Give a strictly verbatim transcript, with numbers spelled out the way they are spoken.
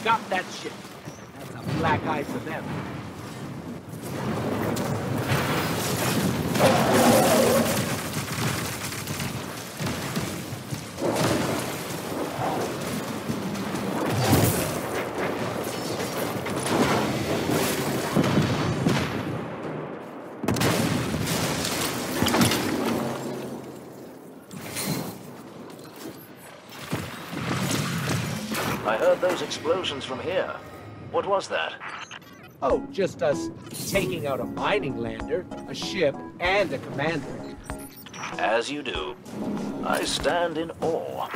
got that ship. That's a black eye for them. I heard those explosions from here. What was that? Oh, just us taking out a mining lander, a ship, and a commander. As you do. I stand in awe.